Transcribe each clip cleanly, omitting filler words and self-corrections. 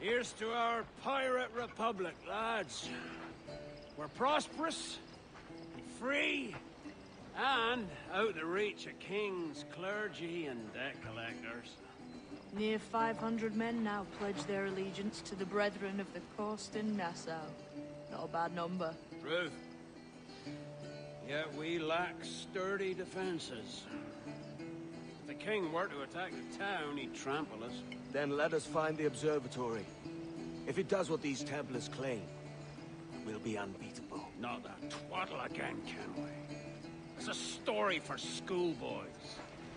Here's to our pirate republic, lads. We're prosperous, free, and out of the reach of kings, clergy, and debt collectors. Near 500 men now pledge their allegiance to the Brethren of the Coast in Nassau. Not a bad number. Truth. Yet we lack sturdy defenses. If the king were to attack the town, he'd trample us. Then let us find the observatory. If it does what these Templars claim, we'll be unbeatable. Not that twaddle again, can we? It's a story for schoolboys.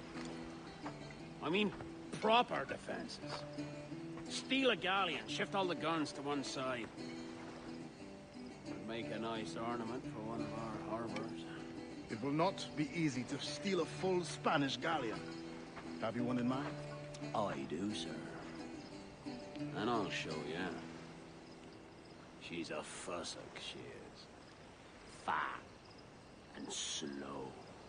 I mean, proper defenses. Steal a galleon, shift all the guns to one side. Would make a nice ornament for one of our harbors. It will not be easy to steal a full Spanish galleon. Have you one in mind? I do, sir. And I'll show you. She's a fussock, she is. Fat and slow.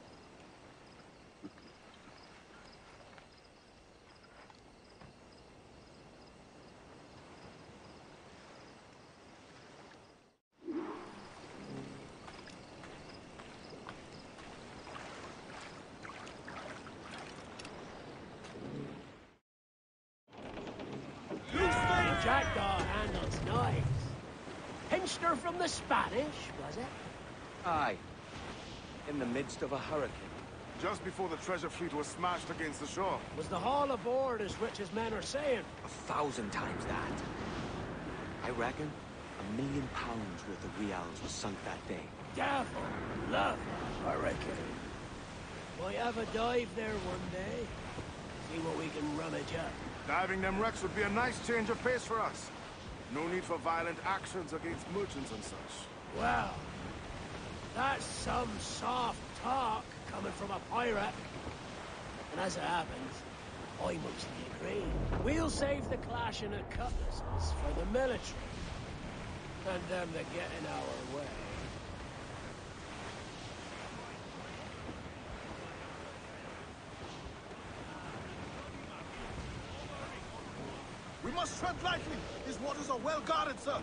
Jackdaw handles knives. Pinched her from the Spanish, was it? Aye. In the midst of a hurricane. Just before the treasure fleet was smashed against the shore. Was the haul aboard as rich as men are saying? 1,000 times that. I reckon £1 million worth of reals was sunk that day. Devil love that hurricane. Might have a dive there one day. See what we can rummage up. Diving them wrecks would be a nice change of pace for us. No need for violent actions against merchants and such. Well, that's some soft talk coming from a pirate. And as it happens, I mostly agree. We'll save the clashing of cutlasses for the military. And them that get in our way. We must tread lightly. These waters are well guarded, sir.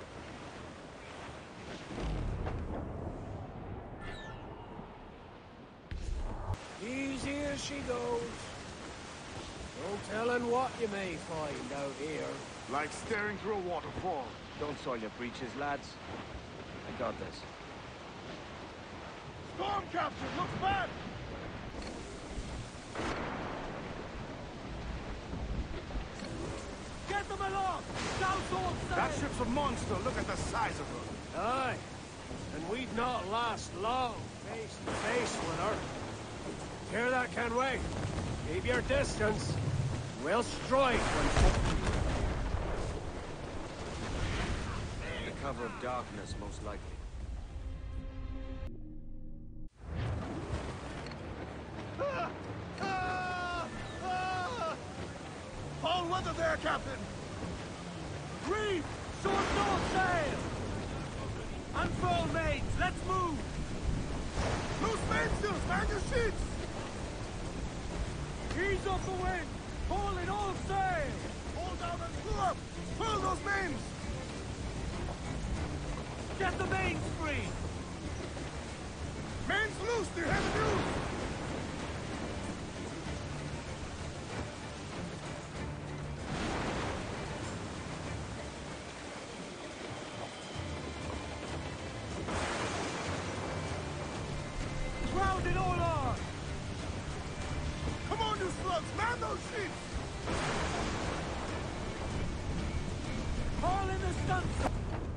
Easy as she goes. No telling what you may find out here. Like staring through a waterfall. Don't soil your breeches, lads. I got this. Storm capture! Looks bad! Get them along! Down sword sail! That ship's a monster. Look at the size of her. Aye. And we'd not last long face to face with her. Hear that, Kenway? Keep your distance. We'll strike when... The cover of darkness, most likely. All weather there, Captain! Reef! Short north sail! Unfurl mains, let's move! Loose mainsails, man your sheets! Ease off the wind! Haul in all sail! Hold down and screw up! Furl those mains! Get the mains free! Mains loose, the heavy news! Grounded all on! Come on, you slugs! Man those sheets! Haul in the stunsail!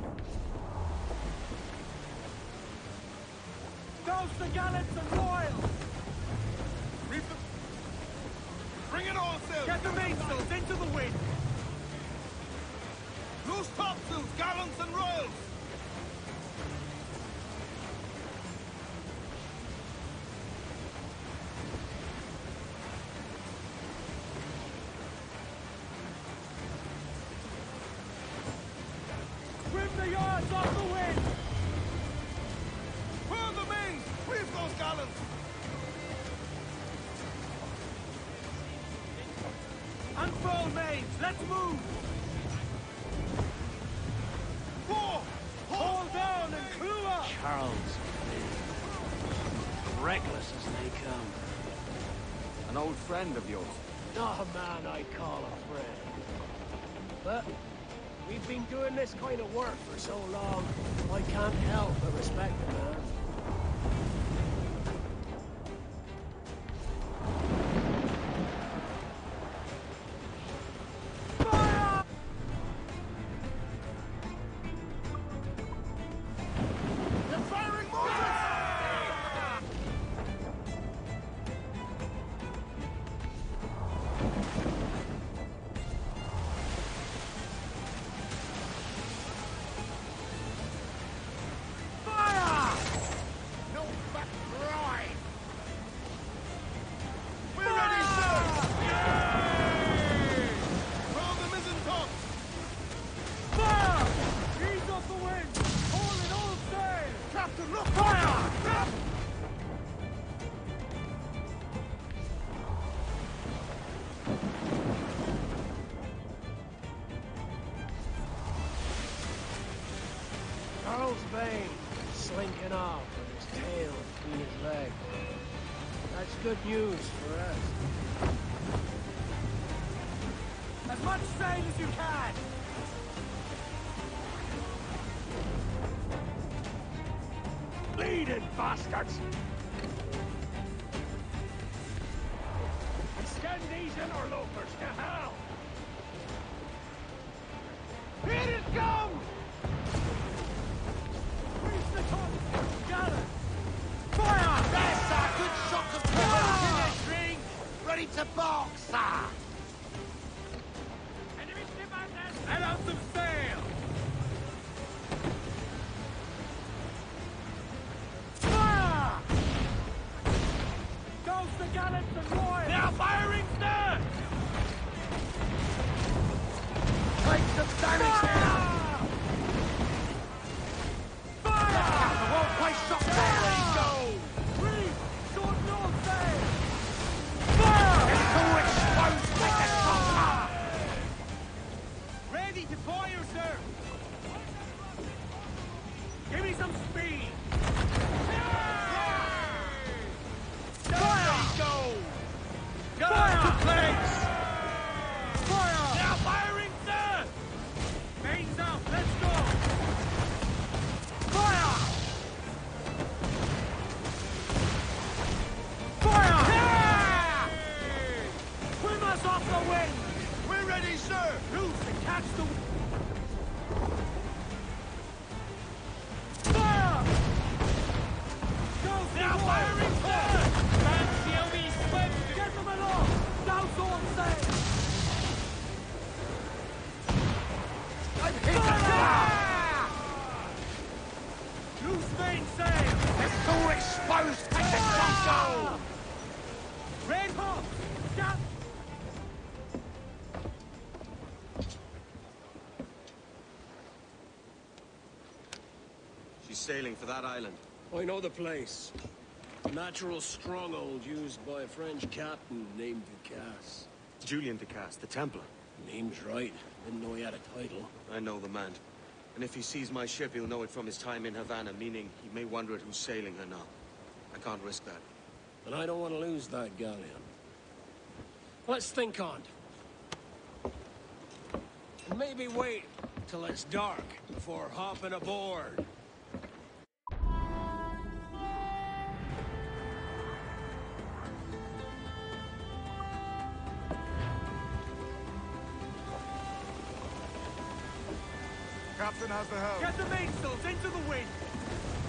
Douse the gallants and royals! Reef the... Bring it all sail! Get the mainsails into the wind! Loose topsails, gallants and royals! Trim the yards off the wind! Furl the mains! Reef those gallants! Unfurl mains, let's move! friend of yours? Not a man I call a friend. But we've been doing this kind of work for so long, I can't help but respect the man. Charles Vane, slinking off with his tail between his legs. That's good news for us. As much sail as you can! Bleeding bastards! Send these interlopers to hell! Here it comes! Reach the top! Gallant! Fire! There's a good shot of penetrating! Ready to box, sir! Enemy ship out there! Let out some sail! Fire! Goes the gallants and royals! They are firing, sir! Take some damage there! I won't waste shots there! Let it go! Reef! Short north sail! It's too exposed! Take the shot up! Ready to fire, sir! Give me some speed! Fire! Go! Go! Fire! To place! Fire! They are firing, sir! Mains out! Let's go! Fire! Fire! Swim us off the wind! We're ready, sir! Loose and catch the... Fire! Go, They are firing, sir! Fancy OB swim! Get them aloft! Douse all sail! I'm hit again! Loose main sail! It's too exposed! Take the shot go! Red hot! Scout! She's sailing for that island. I know the place. A natural stronghold used by a French captain named Ducasse. Julian Ducasse, the Templar. Name's right. Didn't know he had a title. I know the man. And if he sees my ship, he'll know it from his time in Havana, meaning he may wonder at who's sailing her now. I can't risk that. And I don't want to lose that galleon. Let's think on it. And maybe wait till it's dark before hopping aboard. Captain has the helm. Get the mainsails into the wind!